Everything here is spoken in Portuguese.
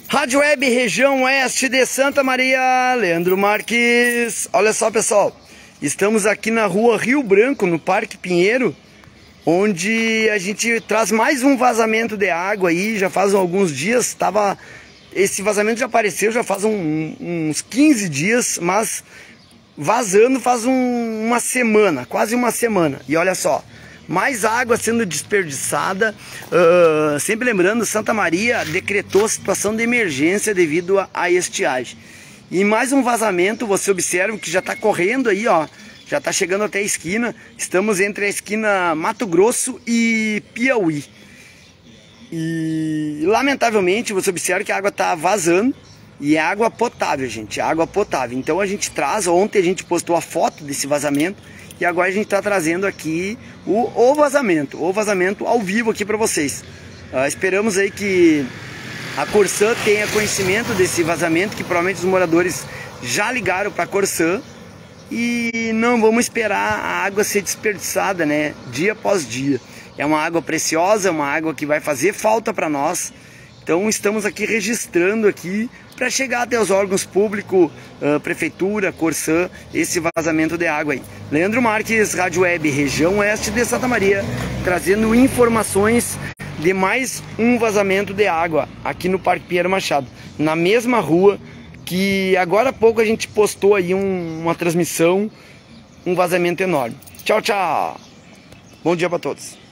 Rádio Web Região Oeste de Santa Maria, Leandro Marques. Olha só, pessoal, estamos aqui na rua Rio Branco, no Parque Pinheiro, onde a gente traz mais um vazamento de água aí. Já faz alguns dias, esse vazamento já apareceu, já faz uns 15 dias, mas vazando faz uma semana, quase uma semana. E olha só, mais água sendo desperdiçada. Sempre lembrando, Santa Maria decretou situação de emergência devido à estiagem. E mais um vazamento, você observa que já está correndo aí, ó. Já está chegando até a esquina. Estamos entre a esquina Mato Grosso e Piauí. E lamentavelmente você observa que a água está vazando. E é água potável, gente, água potável. Então a gente traz, ontem a gente postou a foto desse vazamento. E agora a gente está trazendo aqui o vazamento ao vivo aqui para vocês. Esperamos aí que a Corsã tenha conhecimento desse vazamento, que provavelmente os moradores já ligaram para a Corsã. E não vamos esperar a água ser desperdiçada, né, dia após dia. É uma água preciosa, é uma água que vai fazer falta para nós. Então estamos aqui registrando aqui para chegar até os órgãos públicos, Prefeitura, Corsã, esse vazamento de água aí. Leandro Marques, Rádio Web, Região Oeste de Santa Maria, trazendo informações de mais um vazamento de água aqui no Parque Pinheiro Machado, na mesma rua que agora há pouco a gente postou aí uma transmissão, um vazamento enorme. Tchau, tchau! Bom dia para todos!